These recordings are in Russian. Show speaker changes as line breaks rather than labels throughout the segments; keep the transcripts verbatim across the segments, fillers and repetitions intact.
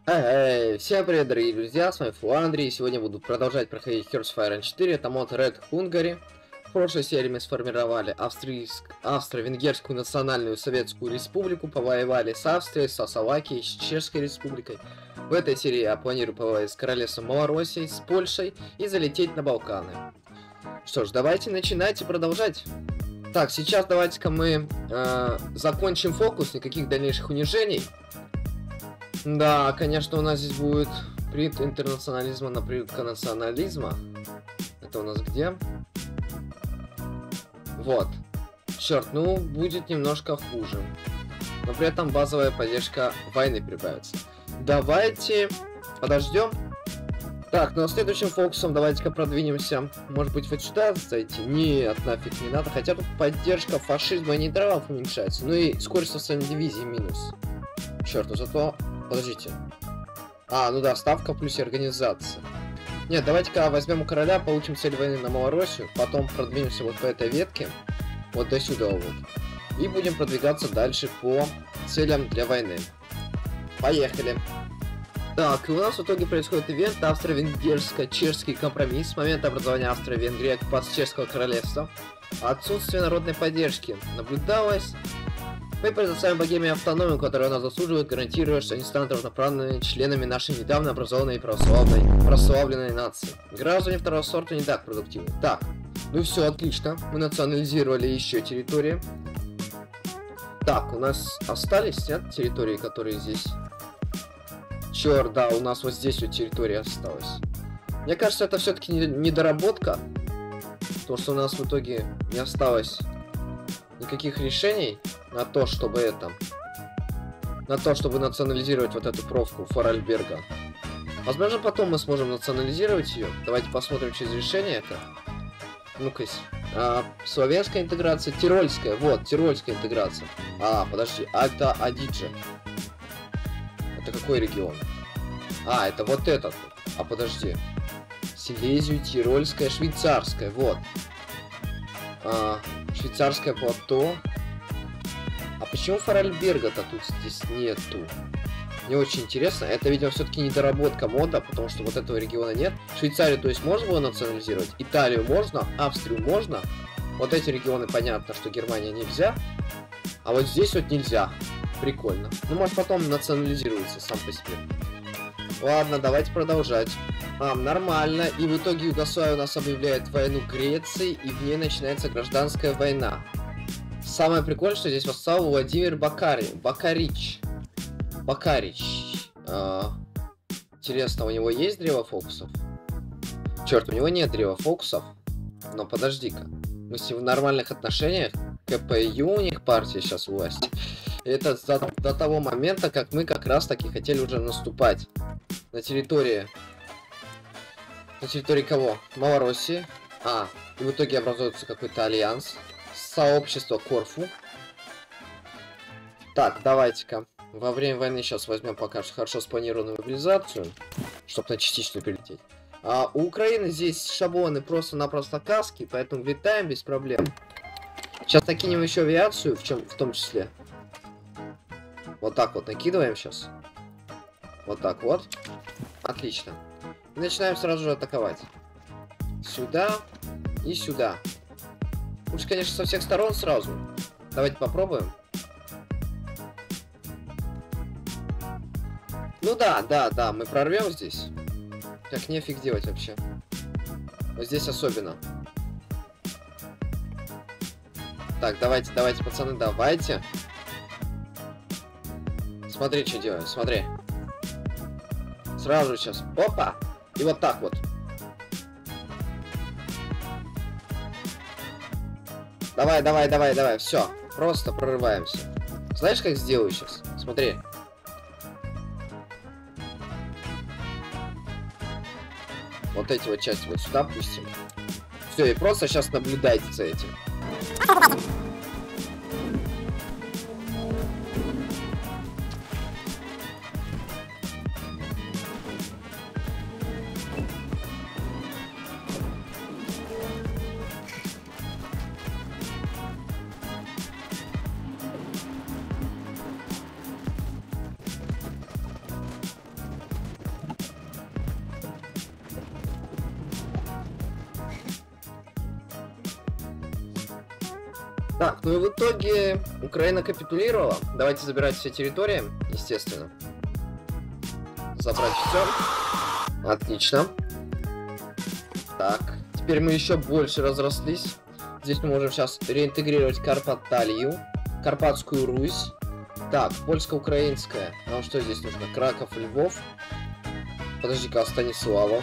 Эй, всем привет, дорогие друзья, с вами Фландрий, и сегодня буду продолжать проходить Hearts of Iron четыре, это мод Red Hungary. В прошлой серии мы сформировали австрийск... Австро-Венгерскую национальную советскую республику, повоевали с Австрией, со Словакией, с Чешской республикой. В этой серии я планирую повоевать с королевством Малороссией, с Польшей и залететь на Балканы. Что ж, давайте начинать и продолжать. Так, сейчас давайте-ка мы э, закончим фокус, никаких дальнейших унижений. Да, конечно, у нас здесь будет принт интернационализма на прививка национализма. Это у нас где? Вот. Черт, ну, будет немножко хуже. Но при этом базовая поддержка войны прибавится. Давайте подождем. Так, ну а следующим фокусом давайте-ка продвинемся. Может быть, вот сюда зайти? Нет, нафиг не надо. Хотя тут поддержка фашизма и нейтралов уменьшается. Ну и скорость состояния дивизии минус. Черт, ну зато... Подождите. А, ну да, ставка плюс и организация. Нет, давайте-ка возьмем у короля, получим цель войны на Малороссию, потом продвинемся вот по этой ветке, вот до сюда вот. И будем продвигаться дальше по целям для войны. Поехали. Так, и у нас в итоге происходит ивент австро-венгерско-чешский компромисс. С момента образования Австро-Венгрии оккупации Чешского королевства. Отсутствие народной поддержки наблюдалось. Мы предоставим Богемии автономию, которую она заслуживает, гарантируя, что они станут равноправными членами нашей недавно образованной православной, прославленной нации. Граждане второго сорта не так продуктивны. Так, ну все, отлично. Мы национализировали еще территории. Так, у нас остались, нет, территории, которые здесь? Черт, да, у нас вот здесь вот территория осталась. Мне кажется, это все-таки недоработка. Потому что у нас в итоге не осталось никаких решений на то, чтобы это... На то, чтобы национализировать вот эту провку Форальберга. Возможно, потом мы сможем национализировать ее. Давайте посмотрим через решение это. Ну-ка, а, славянская интеграция, тирольская. Вот, тирольская интеграция. А, подожди, Альта Адидже. Это какой регион? А, это вот этот. А, подожди. Силезию, тирольская, швейцарская. Вот. А, швейцарское плато. А почему Форальберга-то тут здесь нету? Мне очень интересно. Это, видимо, все-таки недоработка мода, потому что вот этого региона нет. Швейцарию, то есть, можно было национализировать? Италию можно? Австрию можно? Вот эти регионы, понятно, что Германия нельзя. А вот здесь вот нельзя. Прикольно. Ну, может, потом национализируется сам по себе. Ладно, давайте продолжать. А, нормально. И в итоге Югославия у нас объявляет войну Греции, и в ней начинается гражданская война. Самое прикольное, что здесь восстал Владимир Бакари... Бакарич. Бакарич. А, интересно, у него есть древо фокусов? Черт, у него нет древа фокусов. Но подожди-ка. Мы с ним в нормальных отношениях. КПЮ у них партия сейчас власть. Это за, до того момента, как мы как раз таки хотели уже наступать на территории... На территории кого? Малороссии. А, и в итоге образуется какой-то альянс. Сообщество Корфу. Так, давайте-ка. Во время войны сейчас возьмем пока что хорошо спланированную мобилизацию, чтобы на частичную перелететь. А у Украины здесь шаблоны просто-напросто каски, поэтому летаем без проблем. Сейчас накинем еще авиацию, в, чем, в том числе. Вот так вот накидываем сейчас. Вот так вот. Отлично. И начинаем сразу же атаковать. Сюда и сюда. Лучше, конечно, со всех сторон сразу. Давайте попробуем. Ну да, да, да, мы прорвем здесь. Так, нефиг делать вообще. Вот здесь особенно. Так, давайте, давайте, пацаны, давайте. Смотри, что делаю, смотри. Сразу сейчас. Опа! И вот так вот. Давай, давай, давай, давай, все. Просто прорываемся. Знаешь, как сделаю сейчас? Смотри. Вот эти вот части вот сюда пустим. Все, и просто сейчас наблюдайте за этим. Так, ну и в итоге Украина капитулировала. Давайте забирать все территории, естественно. Забрать все. Отлично. Так, теперь мы еще больше разрослись. Здесь мы можем сейчас реинтегрировать Карпаталию, Карпатскую Русь. Так, польско-украинская. Нам что здесь нужно? Краков, Львов. Подожди-ка, Станиславов.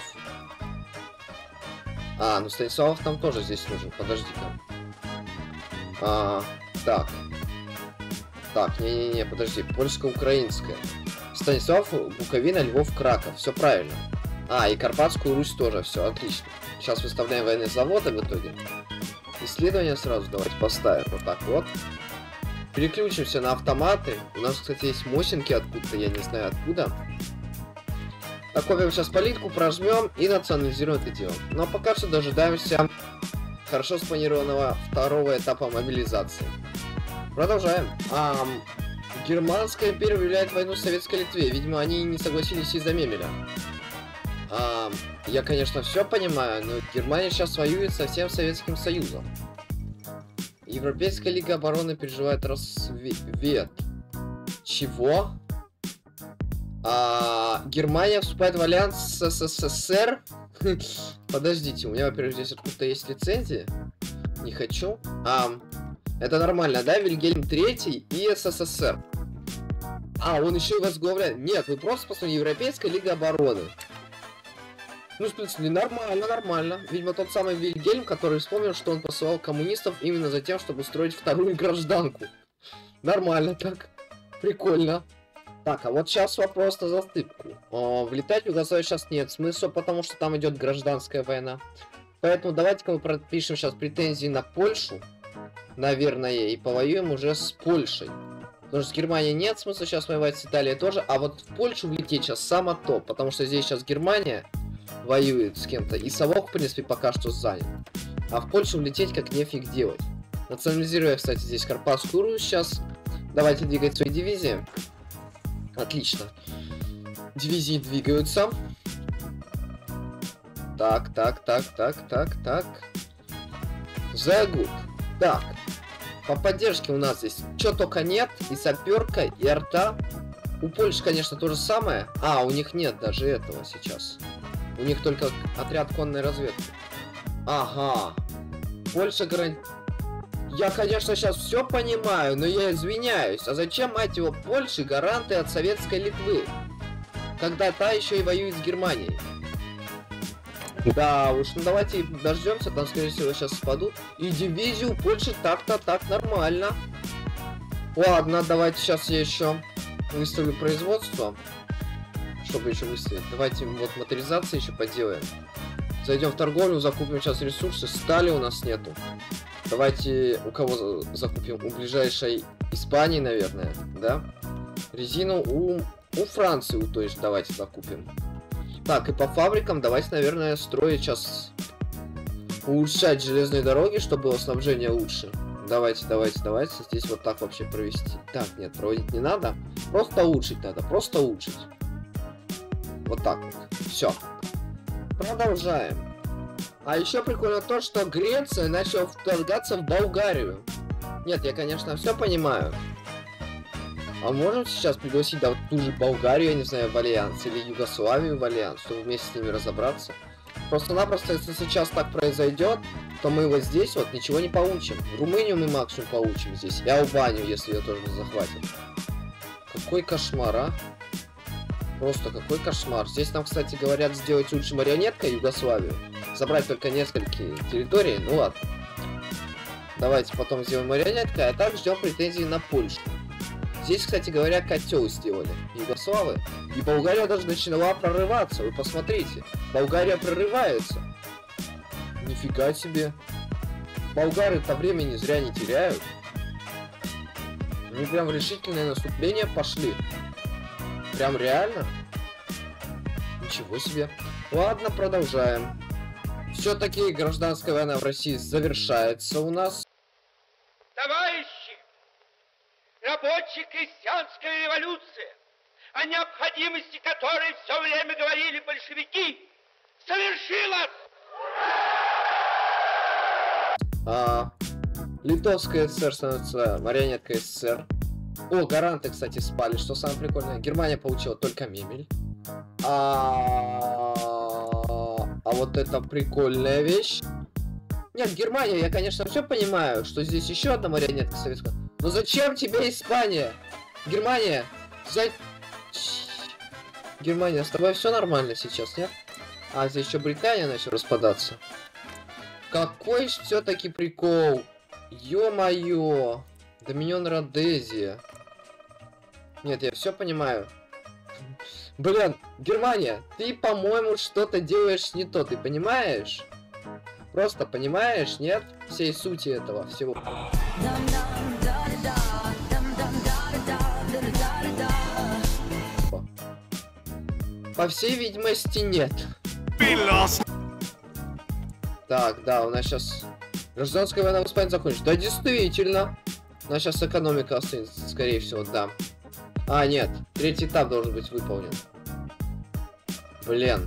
А, ну Станиславов там тоже здесь нужен. Подожди-ка. А, так. Так, не-не-не, подожди. Польско-украинская. Станислав, Буковина, Львов, Краков. Все правильно. А, и Карпатскую Русь тоже. Все, отлично. Сейчас выставляем военные заводы в итоге. Исследования сразу давайте поставим. Вот так вот. Переключимся на автоматы. У нас, кстати, есть мосинки откуда-то, я не знаю откуда. Накопим сейчас политику, прожмем и национализируем это дело. Но пока что дожидаемся хорошо спланированного второго этапа мобилизации. Продолжаем. А, Германская империя объявляет войну Советской Литве. Видимо, они не согласились из-за Мемеля. А, я, конечно, все понимаю, но Германия сейчас воюет со всем Советским Союзом. Европейская лига обороны переживает рассвет. Чего? А, Германия вступает в альянс с СССР? Подождите, у меня, во-первых, здесь откуда-то есть лицензия. Не хочу. А, это нормально, да? Вильгельм третий и СССР. А, он еще и возглавляет. Нет, вы просто посмотрите, Европейская лига обороны. Ну, в принципе, нормально, нормально. Видимо, тот самый Вильгельм, который вспомнил, что он посылал коммунистов именно за тем, чтобы устроить вторую гражданку. Нормально так. Прикольно. Так, а вот сейчас вопрос на застыпку. О, влетать в Югославию сейчас нет смысла, потому что там идет гражданская война. Поэтому давайте-ка мы пропишем сейчас претензии на Польшу, наверное, и повоюем уже с Польшей. Потому что с Германией нет смысла сейчас воевать, с Италией тоже. А вот в Польшу влететь сейчас само то, потому что здесь сейчас Германия воюет с кем-то. И совок, в принципе, пока что занят. А в Польшу влететь как нефиг делать. Национализируя, кстати, здесь Карпатскую Русь сейчас. Давайте двигать свои дивизии. Отлично. Дивизии двигаются. Так, так, так, так, так, так. The good. Так. По поддержке у нас здесь что только нет. И саперка, и арта. У Польши, конечно, то же самое. А, у них нет даже этого сейчас. У них только отряд конной разведки. Ага. Польша гарантирует. Я, конечно, сейчас все понимаю, но я извиняюсь. А зачем, мать его, Польше гаранты от Советской Литвы? Когда та еще и воюет с Германией. Да уж, ну давайте дождемся, там, скорее всего, сейчас спадут. И дивизию Польши так-то так нормально. Ладно, давайте сейчас я еще выставлю производство. Чтобы еще выставить. Давайте вот моторизации еще поделаем. Зайдем в торговлю, закупим сейчас ресурсы. Стали у нас нету. Давайте у кого закупим? У ближайшей Испании, наверное, да? Резину у, у Франции, у той же давайте закупим. Так, и по фабрикам давайте, наверное, строить сейчас... Улучшать железные дороги, чтобы было снабжение лучше. Давайте, давайте, давайте. Здесь вот так вообще провести. Так, нет, проводить не надо. Просто улучшить надо, просто улучшить. Вот так вот. Все. Продолжаем. А еще прикольно то, что Греция начала вторгаться в Болгарию. Нет, я, конечно, все понимаю. А можем сейчас пригласить, да, вот ту же Болгарию, я не знаю, в альянс, или Югославию в альянс, чтобы вместе с ними разобраться. Просто-напросто, если сейчас так произойдет, то мы вот здесь вот ничего не получим. Румынию мы максимум получим здесь, и Албанию, если ее тоже захватим. Какой кошмар, а? Просто какой кошмар. Здесь нам, кстати, говорят сделать лучше марионеткой Югославию. Забрать только несколько территорий. Ну ладно. Давайте потом сделаем марионеткой, а так ждем претензий на Польшу. Здесь, кстати говоря, котел сделали Югославы. И Болгария даже начала прорываться. Вы посмотрите. Болгария прорывается. Нифига себе. Болгары-то времени зря не теряют. Они прям в решительное наступление пошли. Прям реально? Ничего себе. Ладно, продолжаем. Все-таки гражданская война в России завершается у нас.
Товарищи, рабоче-крестьянская революция, о необходимости которой все время говорили большевики, совершилась!
А, Литовская ССР становится марионеткой СССР. О, гаранты, кстати, спали, что самое прикольное. Германия получила только мебель. А, а вот это прикольная вещь. Нет, Германия, я, конечно, все понимаю, что здесь еще одна марионетка советская. Но зачем тебе Испания? Германия, за... Германия, с тобой все нормально сейчас, нет? А, здесь еще Британия начала распадаться. Какой все-таки прикол. Ё-моё. Доминион Родезия. Нет, я все понимаю. Блин, Германия, ты, по-моему, что-то делаешь не то, ты понимаешь? Просто понимаешь, нет? Всей сути этого всего. По всей видимости, нет. Так, да, у нас сейчас гражданская война в Испании закончится. Да, действительно. У нас сейчас экономика останется, скорее всего, да. А, нет, третий этап должен быть выполнен. Блин.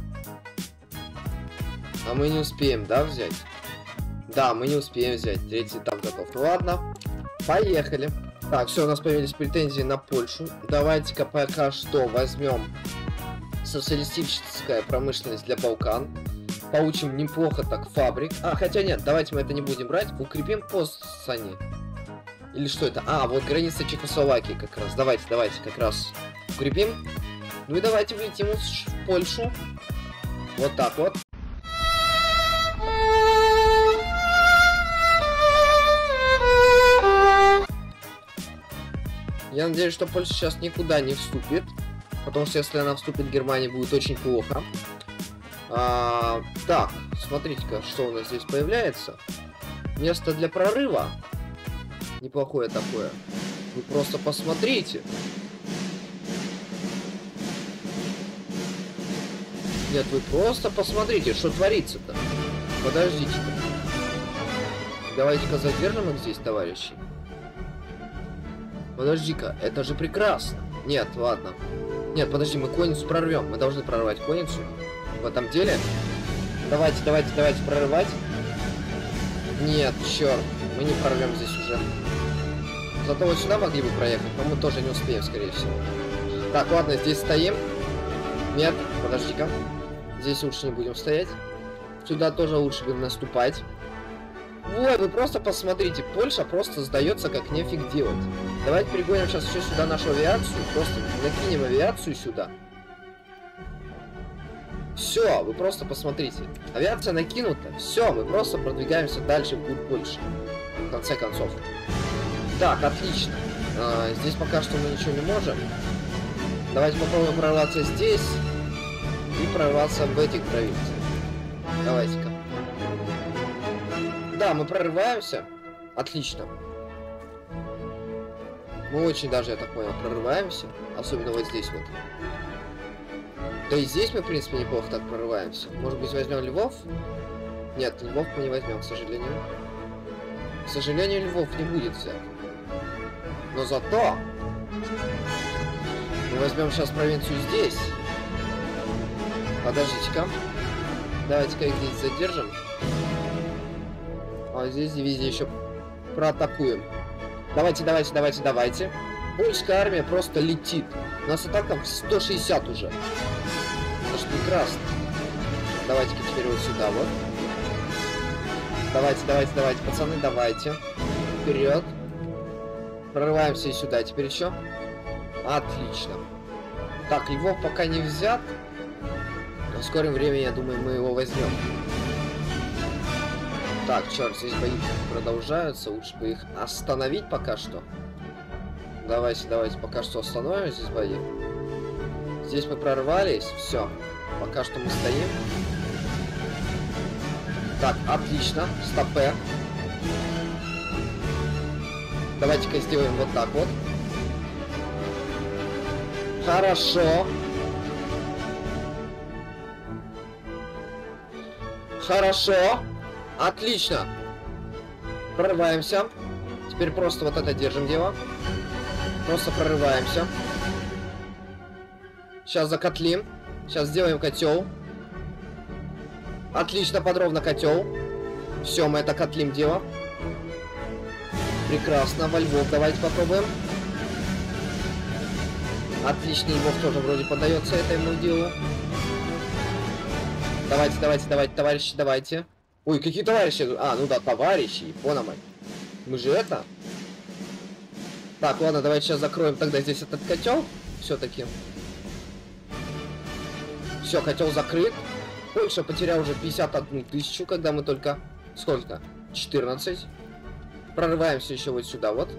А мы не успеем, да, взять? Да, мы не успеем взять. Третий этап готов. Ну ладно, поехали. Так, все, у нас появились претензии на Польшу. Давайте-ка пока что возьмем социалистическая промышленность для Балкан. Получим неплохо так фабрик. А, хотя нет, давайте мы это не будем брать. Укрепим Позсани. Или что это? А, вот граница Чехословакии как раз. Давайте, давайте как раз укрепим. Ну и давайте влетим в Польшу. Вот так вот. Я надеюсь, что Польша сейчас никуда не вступит. Потому что если она вступит, Германии будет очень плохо. А, так, смотрите-ка, что у нас здесь появляется. Место для прорыва. Неплохое такое. Вы просто посмотрите. Нет, вы просто посмотрите, что творится-то. Подождите-ка. Давайте-ка задержим их здесь, товарищи. Подожди-ка, это же прекрасно. Нет, ладно. Нет, подожди, мы конницу прорвем. Мы должны прорвать конницу. В этом деле. Давайте, давайте, давайте прорывать. Нет, черт. Мы не прорвем здесь уже. Зато вот сюда могли бы проехать, но мы тоже не успеем, скорее всего. Так, ладно, здесь стоим. Нет, подожди-ка. Здесь лучше не будем стоять. Сюда тоже лучше бы наступать. Ой, вы просто посмотрите. Польша просто сдается как нефиг делать. Давайте перегоним сейчас еще сюда нашу авиацию. Просто накинем авиацию сюда. Все, вы просто посмотрите. Авиация накинута. Все, мы просто продвигаемся дальше вглубь Польши. В конце концов. Так, отлично. А, здесь пока что мы ничего не можем. Давайте попробуем прорваться здесь. И прорваться в этих провинциях. Давайте-ка. Да, мы прорываемся. Отлично. Мы очень даже, я так понял, прорываемся. Особенно вот здесь вот. Да и здесь мы, в принципе, неплохо так прорываемся. Может быть, возьмем Львов? Нет, Львов мы не возьмем, к сожалению. К сожалению, Львов не будет взять. Но зато мы возьмем сейчас провинцию здесь. Подождите-ка. Давайте-ка их здесь задержим. А здесь дивизия еще проатакуем. Давайте, давайте, давайте, давайте. Польская армия просто летит. У нас и так там сто шестьдесят уже. Это ж прекрасно. Давайте-ка теперь вот сюда вот. Давайте, давайте, давайте, пацаны, давайте. Вперед. Прорываемся и сюда. Теперь еще. Отлично. Так, Львов пока не взят. Но в скором времени, я думаю, мы его возьмем. Так, черт, здесь бои продолжаются. Лучше бы их остановить пока что. Давайте, давайте, пока что остановим здесь бои. Здесь мы прорвались. Все. Пока что мы стоим. Так, отлично. Стопэ. Давайте-ка сделаем вот так вот. Хорошо. Хорошо. Отлично. Прорываемся. Теперь просто вот это держим дело. Просто прорываемся. Сейчас закотлим. Сейчас сделаем котел. Отлично, подробно котел. Все, мы это котлим дело. Прекрасно. Во Львов давайте попробуем. Отлично, Львов тоже вроде поддается этому делу. Давайте, давайте, давайте, товарищи, давайте. Ой, какие товарищи? А, ну да, товарищи, понял. Мы же это. Так, ладно, давайте сейчас закроем тогда здесь этот котел. Все-таки. Все, котел закрыт. Польша потеряла уже пятьдесят одну тысячу, когда мы только... Сколько? четырнадцать. Прорываемся еще вот сюда, вот.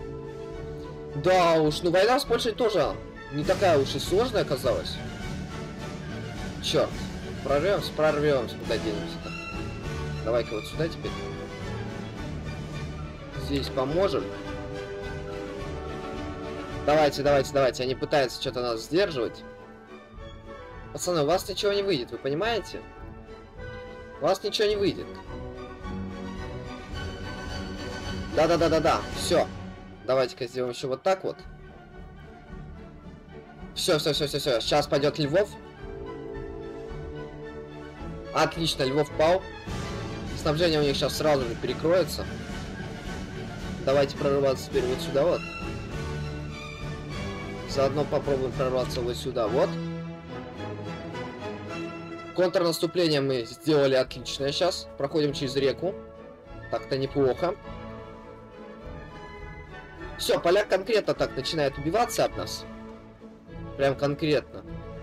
Да уж, ну война с Польшей тоже не такая уж и сложная оказалась. Черт. Прорвемся, прорвемся, куда денемся-то. Давай-ка вот сюда теперь. Здесь поможем. Давайте, давайте, давайте. Они пытаются что-то нас сдерживать. Пацаны, у вас ничего не выйдет, вы понимаете? У вас ничего не выйдет. Да-да-да-да-да. Все. Давайте-ка сделаем еще вот так вот. Все, все, все, все, все. Сейчас пойдет Львов. Отлично, Львов пал. Снабжение у них сейчас сразу же перекроется. Давайте прорываться теперь вот сюда вот. Заодно попробуем прорваться вот сюда вот. Контрнаступление мы сделали отличное сейчас. Проходим через реку. Так-то неплохо. Все, поляк конкретно так начинает убиваться от нас. Прям конкретно.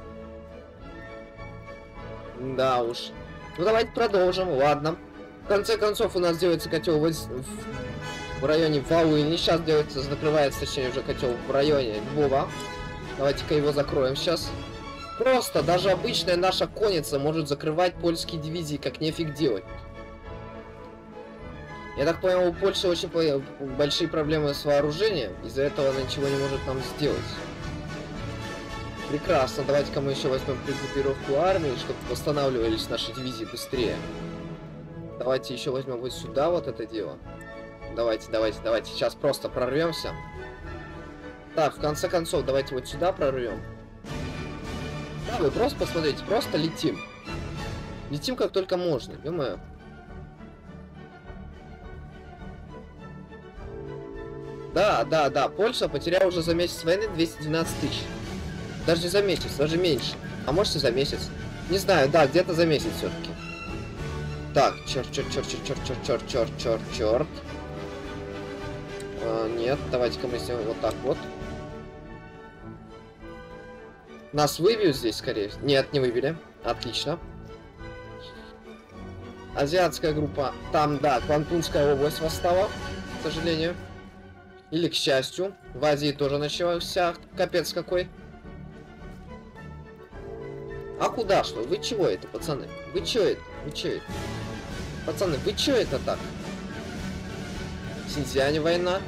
Да уж. Ну давайте продолжим, ладно. В конце концов у нас делается котел в, в районе Волыни. Сейчас делается, закрывается, точнее уже котел в районе Львова. Давайте-ка его закроем сейчас. Просто даже обычная наша конница может закрывать польские дивизии, как нефиг делать. Я так понял, у Польши очень большие проблемы с вооружением. Из-за этого она ничего не может нам сделать. Прекрасно. Давайте-ка мы еще возьмем пригруппировку армии, чтобы восстанавливались наши дивизии быстрее. Давайте еще возьмем вот сюда вот это дело. Давайте, давайте, давайте. Сейчас просто прорвемся. Так, в конце концов, давайте вот сюда прорвем. Да, вы просто посмотрите, просто летим. Летим как только можно, ё-моё. Да, да, да, Польша потеряла уже за месяц войны двести двенадцать тысяч. Даже не за месяц, даже меньше. А может и за месяц. Не знаю, да, где-то за месяц все-таки. Так, черт, черт, черт, черт, черт, черт, черт, черт, черт, черт. А, нет, давайте-ка мы сделаем вот так вот. Нас выбьют здесь, скорее всего. Нет, не выбили. Отлично. Азиатская группа. Там, да, Квантунская область восстала, к сожалению. Или к счастью. В Азии тоже начался капец какой. А куда что? Вы чего это, пацаны? Вы чё это? Вы чё это? Пацаны, вы чё это так? В Синьцзяне война.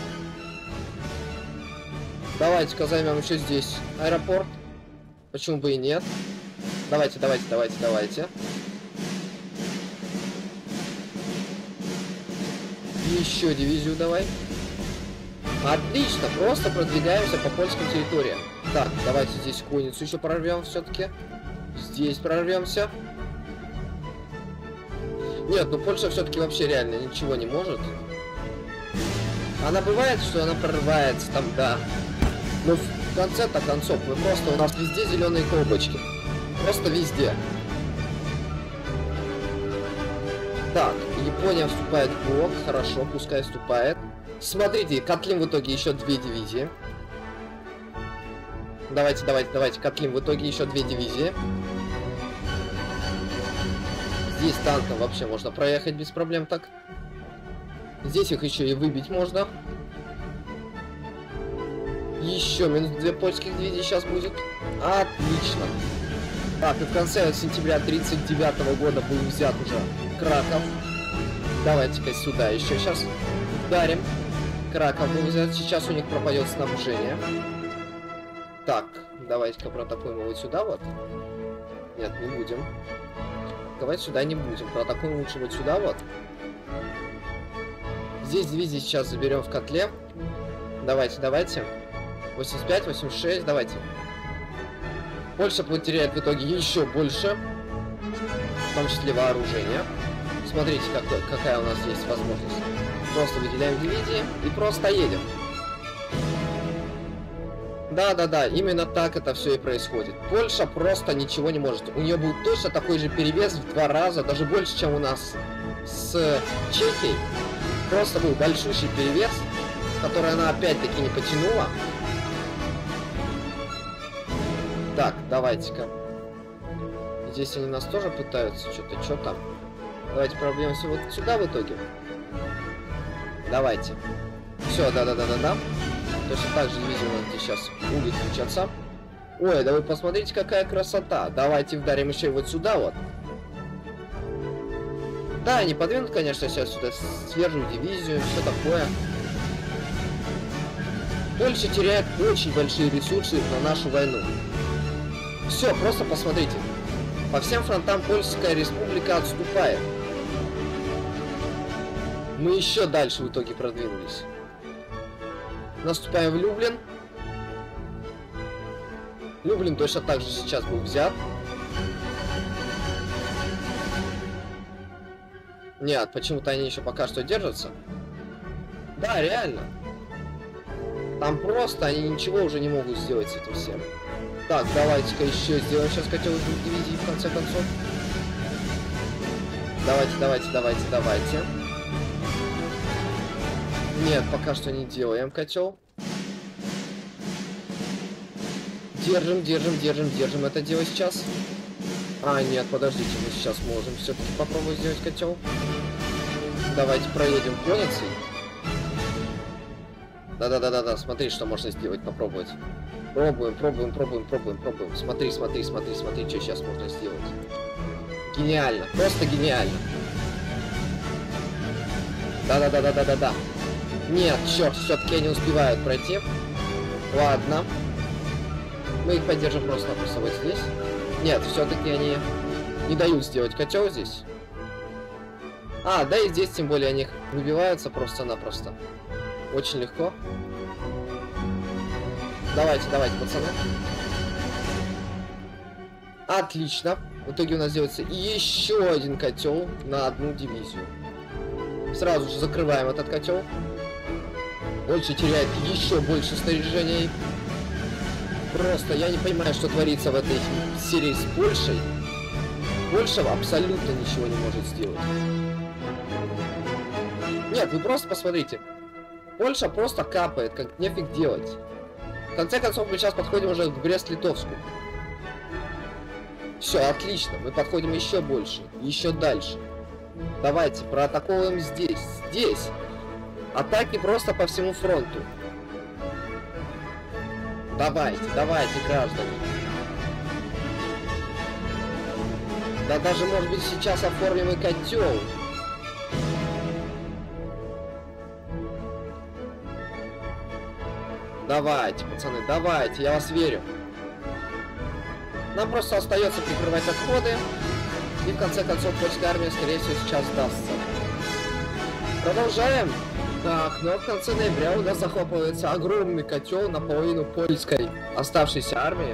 Давайте-ка займем еще здесь аэропорт. Почему бы и нет? Давайте, давайте, давайте, давайте. Еще дивизию давай. Отлично, просто продвигаемся по польским территориям. Так, давайте здесь конницу еще прорвем все-таки. Здесь прорвемся. Нет, ну Польша все-таки вообще реально ничего не может. Она бывает, что она прорывается там, да. Но в конце-то концов, мы просто, у нас везде зеленые колбочки. Просто везде. Так, Япония вступает в блок. Хорошо, пускай вступает. Смотрите, котлим в итоге еще две дивизии. Давайте, давайте, давайте, котлим в итоге еще две дивизии. Здесь танком вообще можно проехать без проблем так. Здесь их еще и выбить можно. Еще минус две польских дивизии сейчас будет. Отлично. Так, и в конце сентября тридцать девятого года был взят уже Краков. Давайте-ка сюда еще сейчас ударим. Краков был взят. Сейчас у них пропадет снабжение. Так, давайте-ка проатакуем вот сюда вот. Нет, не будем. Давайте сюда не будем. Проатакуем лучше вот сюда вот. Здесь дивизии сейчас заберем в котле. Давайте, давайте. восемьдесят пять, восемьдесят шесть, давайте. Польша потеряет в итоге еще больше. В том числе вооружение. Смотрите, как, какая у нас есть возможность. Просто выделяем дивизии и просто едем. Да-да-да, именно так это все и происходит. Польша просто ничего не может. У нее был точно такой же перевес в два раза, даже больше, чем у нас с Чехией. Просто был большущий перевес, который она опять-таки не потянула. Так, давайте-ка. Здесь они нас тоже пытаются что-то, что там. Давайте пробьемся вот сюда в итоге. Давайте. Все, да-да-да-да-да. Точно так же дивизия у нас здесь сейчас будет включаться. Ой, да вы посмотрите, какая красота. Давайте вдарим еще и вот сюда вот. Да, они подвинут, конечно, сейчас сюда свежую дивизию, все такое. Польша теряет очень большие ресурсы на нашу войну. Все, просто посмотрите. По всем фронтам Польская республика отступает. Мы еще дальше в итоге продвинулись. Наступаем в Люблин. Люблин точно так же сейчас был взят. Нет, почему-то они еще пока что держатся. Да, реально. Там просто они ничего уже не могут сделать с этим всем. Так, давайте-ка еще сделаем сейчас котел из дивизии в конце концов. Давайте, давайте, давайте, давайте. Нет, пока что не делаем котел. Держим, держим, держим, держим это дело сейчас. А, нет, подождите, мы сейчас можем все-таки попробовать сделать котел. Давайте проедем конницей. Да-да-да-да-да, смотри, что можно сделать, попробовать. Пробуем, пробуем, пробуем, пробуем, пробуем. Смотри, смотри, смотри, смотри, что сейчас можно сделать. Гениально, просто гениально. Да-да-да-да-да-да-да. Нет, черт, все-таки они успевают пройти. Ладно. Мы их поддержим просто-напросто вот здесь. Нет, все-таки они не дают сделать котел здесь. А, да и здесь тем более они выбиваются просто-напросто. Очень легко. Давайте, давайте, пацаны. Отлично. В итоге у нас делается еще один котел на одну дивизию. Сразу же закрываем этот котел. Польша теряет еще больше снаряжений. Просто я не понимаю, что творится в этой серии с Польшей. Польша абсолютно ничего не может сделать. Нет, вы просто посмотрите. Польша просто капает, как нефиг делать. В конце концов, мы сейчас подходим уже к Брест-Литовску. Все, отлично. Мы подходим еще больше, еще дальше. Давайте, проатакуем здесь. Здесь. Атаки просто по всему фронту. Давайте, давайте, граждане. Да даже, может быть, сейчас оформим и котел. Давайте, пацаны, давайте, я вас верю. Нам просто остается прикрывать отходы. И в конце концов польская армия, скорее всего, сейчас сдастся. Продолжаем. Так, но в конце ноября у нас захлопывается огромный котел наполовину польской оставшейся армии.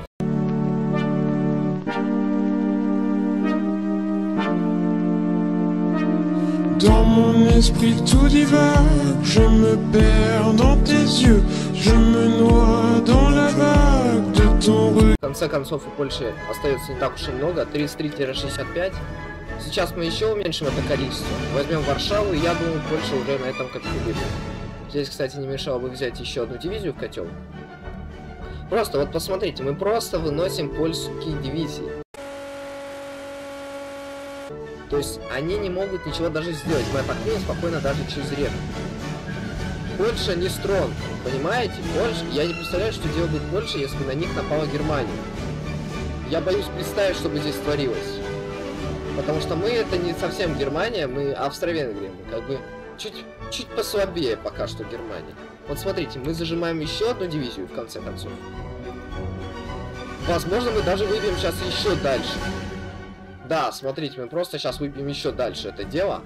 Dans mon esprit tout divague, je me perds dans tes yeux, je me noie dans la vague de ton regard.
В конце концов у Польши остается не так уж и много, тридцать три — шестьдесят пять. Сейчас мы еще уменьшим это количество. Возьмем Варшаву, и я думаю, Польша уже на этом капитулирует. Здесь, кстати, не мешало бы взять еще одну дивизию в котел. Просто вот посмотрите, мы просто выносим польские дивизии. То есть они не могут ничего даже сделать. Мы атакуем спокойно даже через реку. Польша не строн, понимаете? Польша... Я не представляю, что делала бы Польша, если бы на них напала Германия. Я боюсь представить, что бы здесь творилось. Потому что мы это не совсем Германия, мы Австро-Венгрия. Мы как бы чуть, чуть послабее пока что Германия. Вот смотрите, мы зажимаем еще одну дивизию в конце концов. Возможно, мы даже выбьем сейчас еще дальше. Да, смотрите, мы просто сейчас выбьем еще дальше это дело.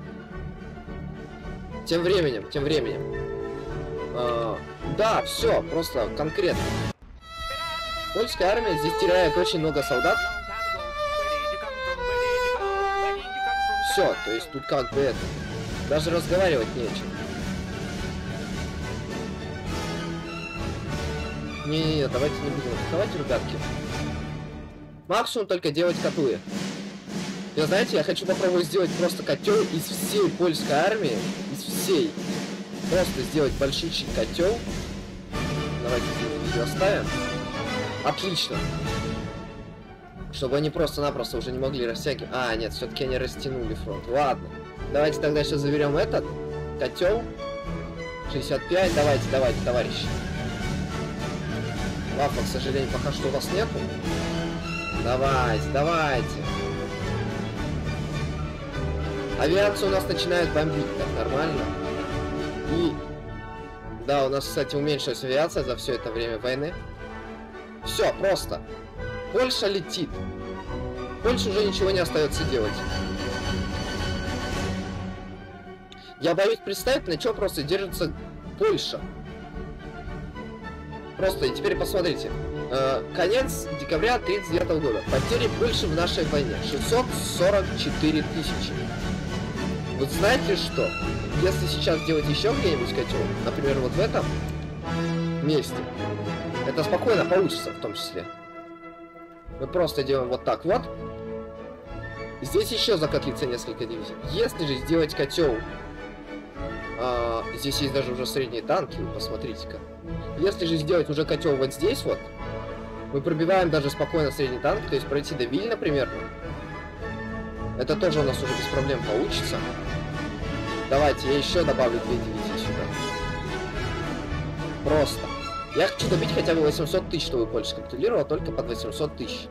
Тем временем, тем временем. А, да, все, просто конкретно. Польская армия здесь теряет очень много солдат. Все, то есть тут как бы это... Даже разговаривать не о чем. Не-не-не, давайте не будем атаковать, ребятки. Максимум только делать котлы. Я, знаете, я хочу попробовать сделать просто котел из всей польской армии. Из всей. Просто сделать большущий котел. Давайте видео оставим. Отлично. Чтобы они просто-напросто уже не могли растягивать. А, нет, все-таки они растянули фронт. Ладно. Давайте тогда сейчас заберем этот котел. шестьдесят пять. Давайте, давайте, товарищи. Лапа, к сожалению, пока что у вас нету. Давайте, давайте. Авиация у нас начинает бомбить, так нормально. И... Да, у нас, кстати, уменьшилась авиация за все это время войны. Все, просто. Польша летит. Польше уже ничего не остается делать. Я боюсь представить, на чем просто держится Польша. Просто, и теперь посмотрите. Э, конец декабря тридцать девятого года. Потери Польши в нашей войне. шестьсот сорок четыре тысячи. Вот знаете что? Если сейчас делать еще где-нибудь котел, например, вот в этом месте, это спокойно получится в том числе. Мы просто делаем вот так вот. Здесь еще закотлится несколько дивизий. Если же сделать котел, а, здесь есть даже уже средние танки, посмотрите-ка. Если же сделать уже котел вот здесь вот, мы пробиваем даже спокойно средний танк, то есть пройти до Вильна примерно. Это тоже у нас уже без проблем получится. Давайте я еще добавлю две дивизии сюда. Просто. Я хочу добить хотя бы восемьсот тысяч, чтобы Польша капитулировала только под восемьсот тысяч.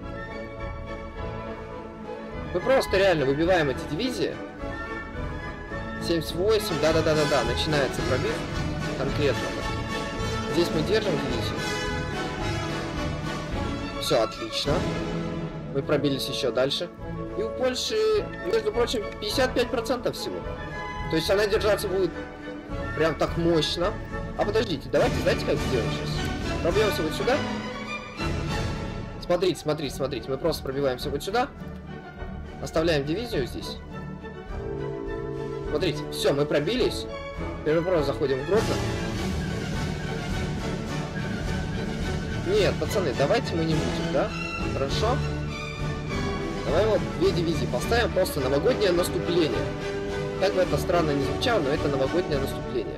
Мы просто реально выбиваем эти дивизии. семьдесят восемь, да-да-да-да-да, начинается пробив. Конкретно. Да. Здесь мы держим дивизию. Все, отлично. Мы пробились еще дальше. И у Польши, между прочим, пятьдесят пять процентов всего. То есть она держаться будет прям так мощно. А подождите, давайте, знаете, как сделаем сейчас? Пробьемся вот сюда. Смотрите, смотрите, смотрите. Мы просто пробиваемся вот сюда. Оставляем дивизию здесь. Смотрите, все, мы пробились. Теперь мы просто заходим в Гродно. Нет, пацаны, давайте мы не будем, да? Хорошо? Давай вот две дивизии поставим, просто новогоднее наступление. Как бы это странно не звучало, но это новогоднее наступление.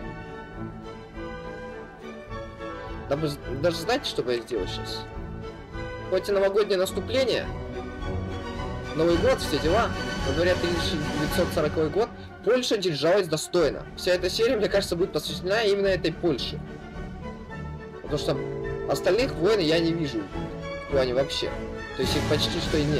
Даже, даже знаете, что бы я сделал сейчас? Хоть и новогоднее наступление, Новый год, все дела, но говорят, тысяча девятьсот сороковой год, Польша держалась достойно. Вся эта серия, мне кажется, будет посвящена именно этой Польше. Потому что остальных войн я не вижу в плане вообще. То есть их почти что и нет.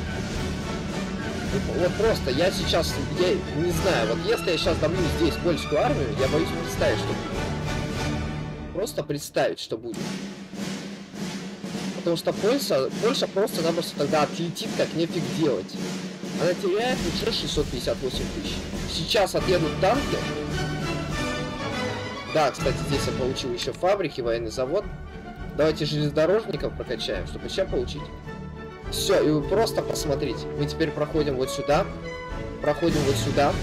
Вот просто, я сейчас, я не знаю, вот если я сейчас добью здесь польскую армию, я боюсь представить, что будет. Просто представить, что будет. Потому что Польша, Польша просто-напросто тогда отлетит, как нефиг делать. Она теряет уже шестьсот пятьдесят восемь тысяч. Сейчас отъедут танки. Да, кстати, здесь я получил еще фабрики, военный завод. Давайте железнодорожников прокачаем, чтобы еще получить. Все, и вы просто посмотрите. Мы теперь проходим вот сюда. Проходим вот сюда.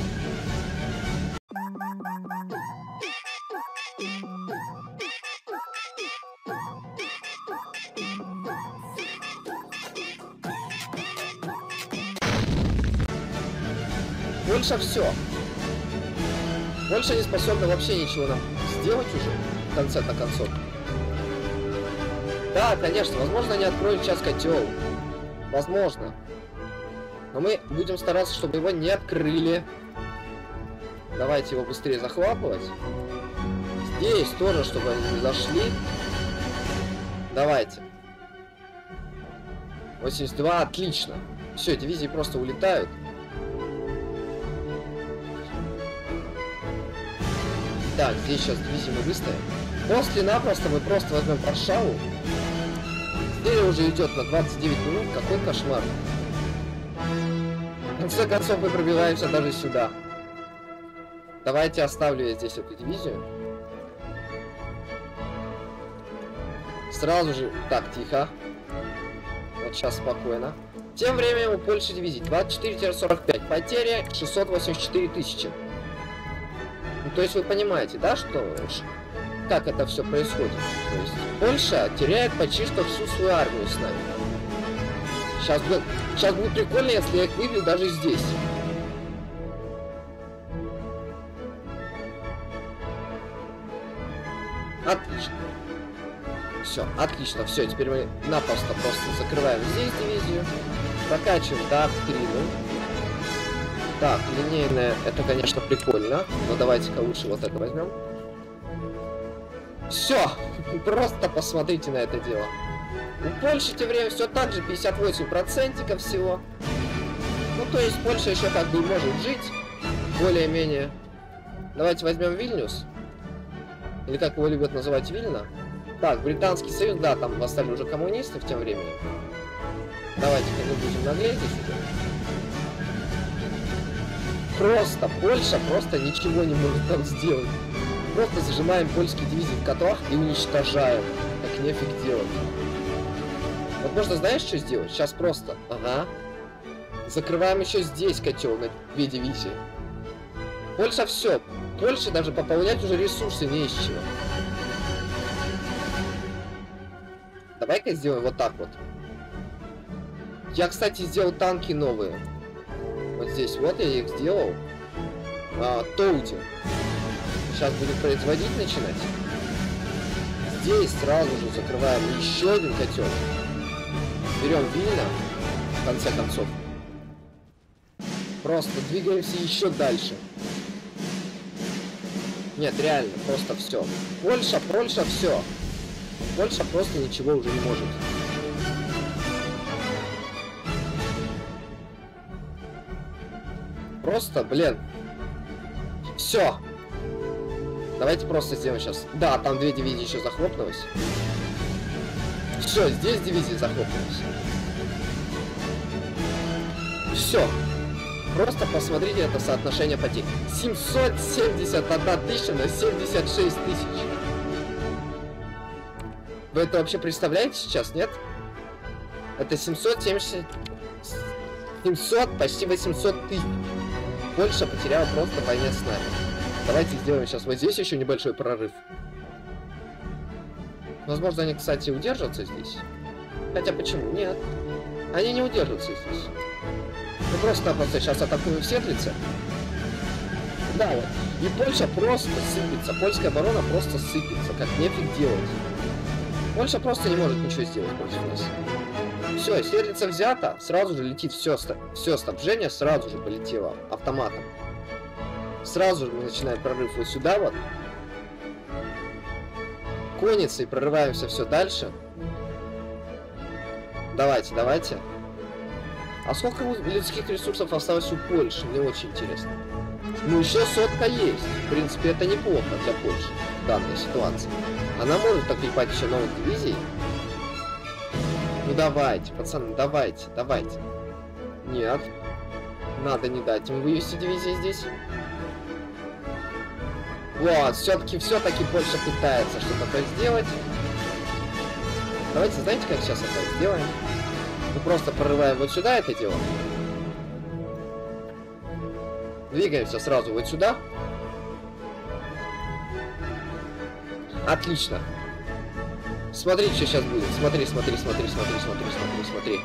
Польша все. Польша не способна вообще ничего нам сделать уже в конце-то концов. Да, конечно, возможно, они откроют сейчас котел. Возможно. Но мы будем стараться, чтобы его не открыли. Давайте его быстрее захватывать. Здесь тоже, чтобы они не зашли. Давайте. восемьдесят два, отлично. Все, дивизии просто улетают. Так, здесь сейчас дивизии мы выставим. После-напросто мы просто возьмем Варшаву. Серия уже идет на двадцать девять минут. Какой кошмар. В конце концов мы пробиваемся даже сюда. Давайте оставлю я здесь эту дивизию. Сразу же... Так, тихо. Вот сейчас спокойно. Тем временем у Польши дивизий двадцать четыре сорок пять. Потери шестьсот восемьдесят четыре тысячи. Ну, то есть вы понимаете, да, что как это все происходит. То есть Польша теряет почти что всю свою армию с нами. Сейчас будет, сейчас будет прикольно, если я их выбью даже здесь. Отлично. Все, отлично. Все, теперь мы напросто просто закрываем здесь дивизию. Прокачиваем доктрину. Так, линейная, это, конечно, прикольно. Но давайте-ка лучше вот это возьмем. Все! Просто посмотрите на это дело. У Польши тем временем все так же, пятьдесят восемь процентов всего. Ну, то есть Польша еще как бы может жить. Более-менее. Давайте возьмем Вильнюс. Или как его любят называть, Вильна. Так, Британский Союз, да, там восстали уже коммунисты в тем времени. Давайте-ка не будем наглеть сюда. Просто Польша просто ничего не может там сделать. Просто зажимаем польские дивизии в котлах и уничтожаем. Так нефиг делать. Вот можно, знаешь, что сделать? Сейчас просто. Ага. Закрываем еще здесь котел на две дивизии. Польша все. Польше даже пополнять уже ресурсы не из чего. Давай-ка сделаем вот так вот. Я, кстати, сделал танки новые. Вот здесь вот я их сделал. А, Тоуди. Сейчас будем производить начинать. Здесь сразу же закрываем еще один котел. Берем Вильна, в конце концов. Просто двигаемся еще дальше. Нет, реально, просто все. Польша, Польша, все. Польша просто ничего уже не может. Просто, блин. Все. Давайте просто сделаем сейчас. Да, там две дивизии еще захлопнулось. Все, здесь дивизии захлопнулись. Все. Просто посмотрите это соотношение потерь. семьсот семьдесят одна тысяча на семьдесят шесть тысяч. Вы это вообще представляете сейчас, нет? Это семьсот семьдесят... семьсот, почти восемьсот тысяч. Польша потеряла просто в войне с нами. Давайте сделаем сейчас вот здесь еще небольшой прорыв. Возможно, они, кстати, удержатся здесь. Хотя почему? Нет. Они не удержатся здесь. Мы просто-напросто сейчас атакуем в Сетлице. Да, вот. И Польша просто сыпется. Польская оборона просто сыпется. Как нефиг делать. Польша просто не может ничего сделать против нас. Все, Сетлица взята. Сразу же летит все, все снабжение. Сразу же полетело автоматом. Сразу же мы начинаем прорыв вот сюда вот. Конницей прорываемся все дальше. Давайте, давайте. А сколько людских ресурсов осталось у Польши? Мне очень интересно. Ну, еще сотка есть. В принципе, это неплохо для Польши в данной ситуации. Она может оклепать еще новых дивизий. Ну, давайте, пацаны, давайте, давайте. Нет. Надо не дать им вывести дивизии здесь. Вот, все-таки, все-таки Польша пытается что-то сделать. Давайте, знаете, как сейчас это сделаем? Мы просто прорываем вот сюда это дело. Двигаемся сразу вот сюда. Отлично. Смотри, что сейчас будет. Смотри, смотри, смотри, смотри, смотри, смотри, смотри.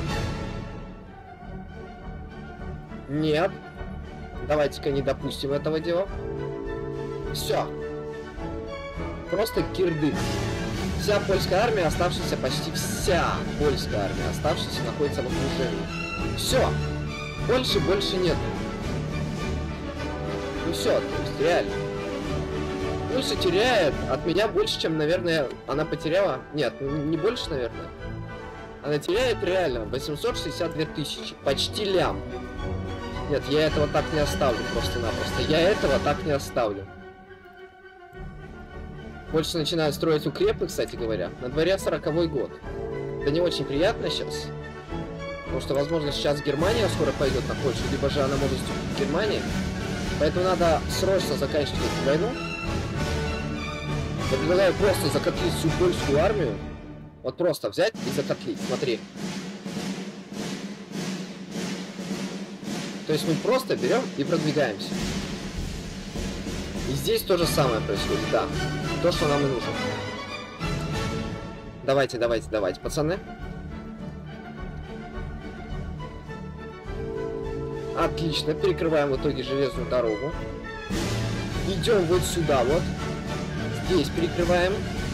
Нет. Давайте-ка не допустим этого дела. Все. Просто кирдык. Вся польская армия, оставшаяся, почти вся польская армия, оставшаяся, находится в окружении. Все. Польши больше нет. Ну все, то есть реально. Польша теряет от меня больше, чем, наверное, она потеряла. Нет, не больше, наверное. Она теряет реально восемьсот шестьдесят две тысячи. Почти лям. Нет, я этого так не оставлю просто-напросто. Я этого так не оставлю. Польша начинает строить укрепы, кстати говоря. На дворе сороковой год. Это не очень приятно сейчас. Потому что, возможно, сейчас Германия скоро пойдет на Польшу, либо же она может вступить в Германию. Поэтому надо срочно заканчивать эту войну. Я предлагаю просто закотлить всю польскую армию. Вот просто взять и закотлить. Смотри. То есть мы просто берем и продвигаемся. И здесь то же самое происходит, да. то, что нам и нужно. Давайте, давайте, давайте, пацаны. Отлично, перекрываем в итоге железную дорогу. Идем вот сюда вот. Здесь перекрываем.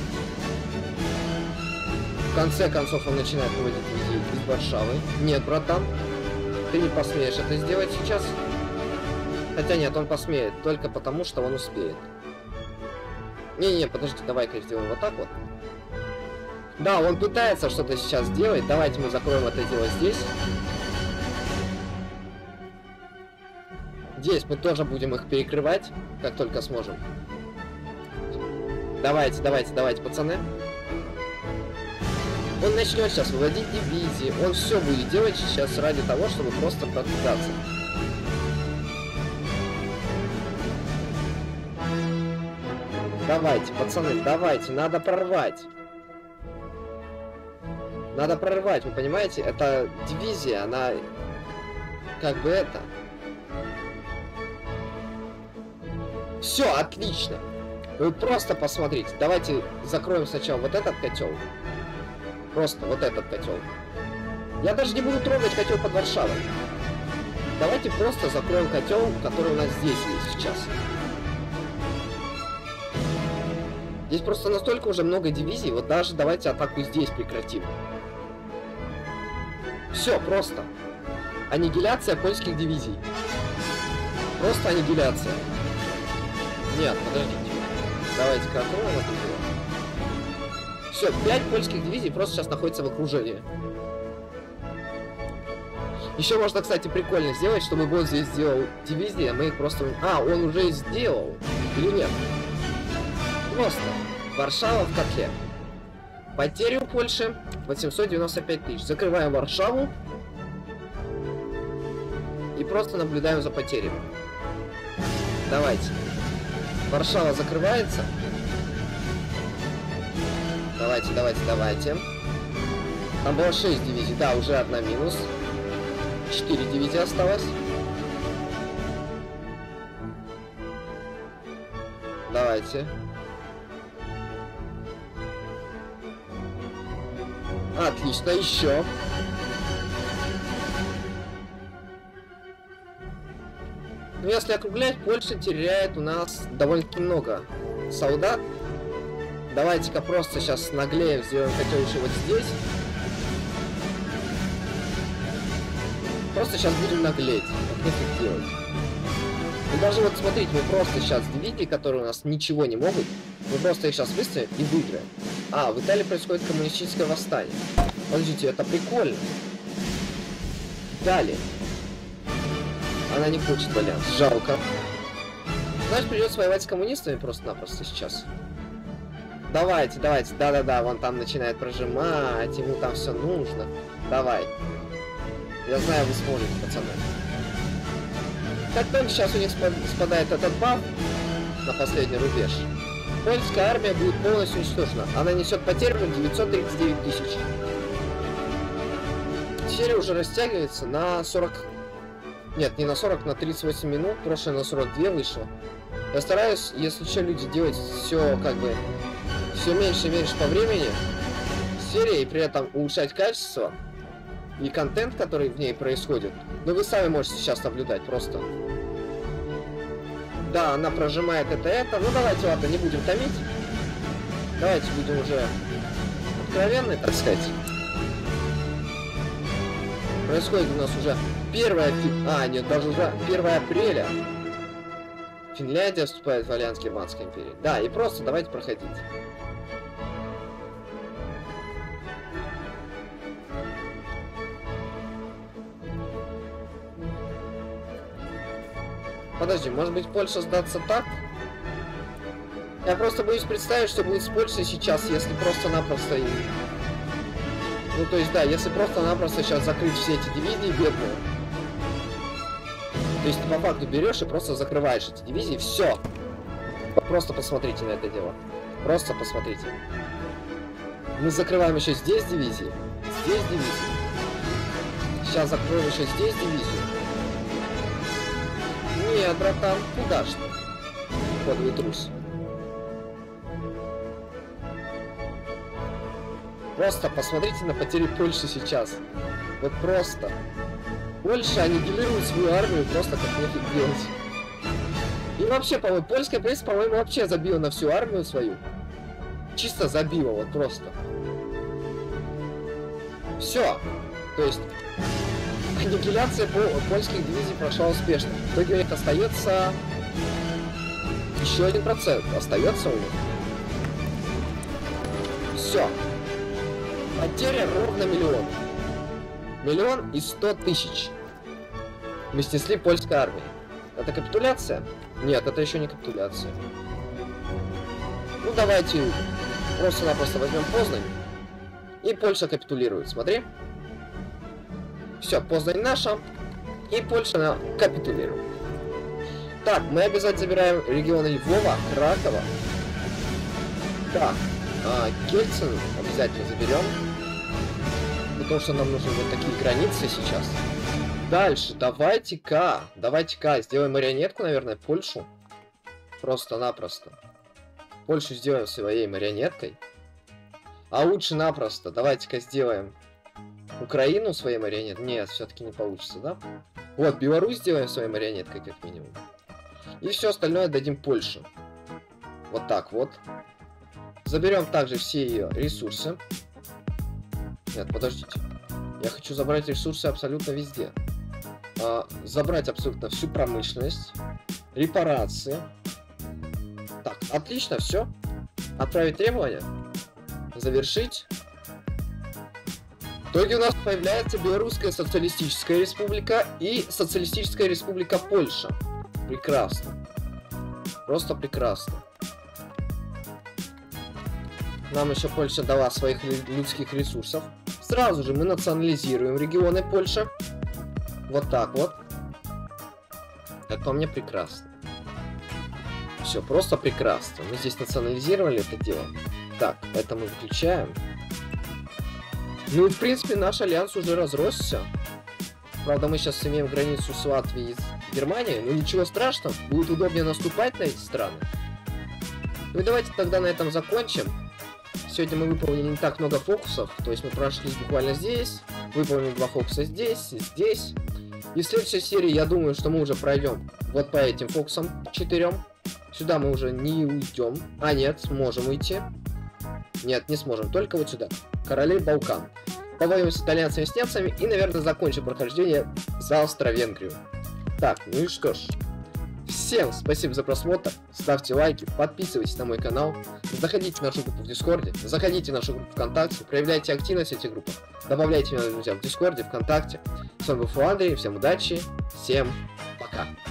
В конце концов он начинает выводить людей из Варшавы. Нет, братан, ты не посмеешь это сделать сейчас. Хотя нет, он посмеет, только потому, что он успеет. Не-не, подожди, давай-ка сделаем вот так вот. Да, он пытается что-то сейчас сделать. Давайте мы закроем это дело здесь. Здесь мы тоже будем их перекрывать, как только сможем. Давайте, давайте, давайте, пацаны. Он начнет сейчас выводить дивизии. Он все будет делать сейчас ради того, чтобы просто продвигаться. Давайте, пацаны, давайте, надо прорвать. Надо прорвать, вы понимаете? Это дивизия, она как бы это. Все, отлично. Вы просто посмотрите. Давайте закроем сначала вот этот котел. Просто вот этот котел. Я даже не буду трогать котел под Варшавой. Давайте просто закроем котел, который у нас здесь есть сейчас. Здесь просто настолько уже много дивизий. Вот даже давайте атаку здесь прекратим. Все, просто. Аннигиляция польских дивизий. Просто аннигиляция. Нет, подождите. Давайте-ка откроем это дело. Все, пять польских дивизий просто сейчас находятся в окружении. Еще можно, кстати, прикольно сделать, чтобы бот здесь сделал дивизии, а мы их просто... А, он уже сделал. Или нет? Просто. Варшава в котле. Потери у Польши восемьсот девяносто пять тысяч. Закрываем Варшаву. И просто наблюдаем за потерями. Давайте. Варшава закрывается. Давайте, давайте, давайте. Там было шесть дивизий. Да, уже одна минус. четыре дивизии осталось. Давайте. Отлично, еще. Ну, если округлять, Польша теряет у нас довольно-таки много солдат. Давайте-ка просто сейчас наглеем, сделаем котел еще вот здесь. Просто сейчас будем наглеть. Нефиг делать. И даже вот смотрите, мы просто сейчас дивизии, которые у нас ничего не могут, мы просто их сейчас выставим и выиграем. А, в Италии происходит коммунистическое восстание. Подождите, это прикольно. Далее. Она не хочет альянс. Жалко. Значит, придется воевать с коммунистами просто-напросто сейчас. Давайте, давайте. Да-да-да, вон там начинает прожимать, ему там все нужно. Давай. Я знаю, вы сможете, пацаны. Как только сейчас у них спадает этот баф на последний рубеж, польская армия будет полностью уничтожена. Она несет потери девятьсот тридцать девять тысяч. Серия уже растягивается на сорок... Нет, не на сорок, на тридцать восемь минут. Прошлое на сорок два вышло. Я стараюсь, если что, люди, делать все как бы все меньше и меньше по времени серии, и при этом улучшать качество и контент, который в ней происходит. Но вы сами можете сейчас наблюдать просто. Да, она прожимает это-это. Ну давайте, ладно, не будем томить. Давайте будем уже откровенны, так сказать. Происходит у нас уже первое... А, нет, даже уже первое апреля. Финляндия вступает в альянс Германской империи. Да, и просто давайте проходить. Подожди, может быть, Польша сдаться так? Я просто боюсь представить, что будет с Польшей сейчас, если просто-напросто... Ну, то есть, да, если просто-напросто сейчас закрыть все эти дивизии бедные. То есть, ты по факту берешь и просто закрываешь эти дивизии, все. Просто посмотрите на это дело. Просто посмотрите. Мы закрываем еще здесь дивизии. Здесь дивизии. Сейчас закроем еще здесь дивизию. Нет, братан, куда ж ты? Подлый трус. Просто посмотрите на потери Польши сейчас. Вот просто. Польша аннигилирует свою армию просто как нефиг делать. И вообще, по-моему, польское правительство, по-моему, вообще забило на всю армию свою. Чисто забило, вот просто. Все. То есть, аннигиляция польских дивизий прошла успешно. В итоге у них остается еще один процент. Остается у них. Все. Потеря ровно миллион. Миллион и сто тысяч. Мы снесли польской армии. Это капитуляция? Нет, это еще не капитуляция. Ну давайте просто-напросто возьмем Познань. И Польша капитулирует. Смотри. Все, Познань наша. И Польша капитулирует. Так, мы обязательно забираем регионы Львова, Кракова. Так, а, Кельцин обязательно заберем. Потому что нам нужны вот такие границы сейчас. Дальше, давайте-ка, давайте-ка, сделаем марионетку, наверное, Польшу. Просто-напросто. Польшу сделаем своей марионеткой. А лучше-напросто, давайте-ка сделаем Украину своей марионеткой. Нет, все-таки не получится, да? Вот, Беларусь сделаем своей марионеткой, как минимум. И все остальное дадим Польше. Вот так вот. Заберем также все ее ресурсы. Нет, подождите. Я хочу забрать ресурсы абсолютно везде. А, забрать абсолютно всю промышленность. Репарации. Так, отлично, все. Отправить требования. Завершить. В итоге у нас появляется Белорусская социалистическая республика и Социалистическая республика Польша. Прекрасно. Просто прекрасно. Нам еще Польша дала своих людских ресурсов. Сразу же мы национализируем регионы Польши. Вот так вот. Как по мне, прекрасно. Все, просто прекрасно. Мы здесь национализировали это дело. Так, это мы выключаем. Ну и в принципе наш альянс уже разросся. Правда, мы сейчас имеем границу с Латвией и с Германией, но ничего страшного, будет удобнее наступать на эти страны. Ну и давайте тогда на этом закончим. Сегодня мы выполнили не так много фокусов, то есть мы прошлись буквально здесь, выполнили два фокуса здесь, здесь. И в следующей серии, я думаю, что мы уже пройдем вот по этим фокусам четырем. Сюда мы уже не уйдем. А, нет, сможем уйти. Нет, не сможем, только вот сюда. Королей Балкан. Повоюем с итальянцами, с немцами и, наверное, закончим прохождение за Австро-Венгрию. Так, ну и что ж. Всем спасибо за просмотр, ставьте лайки, подписывайтесь на мой канал, заходите в нашу группу в Дискорде, заходите в нашу группу ВКонтакте, проявляйте активность в этих группах, добавляйте меня, друзья, в Дискорде, ВКонтакте. С вами был Фу Андрей, всем удачи, всем пока.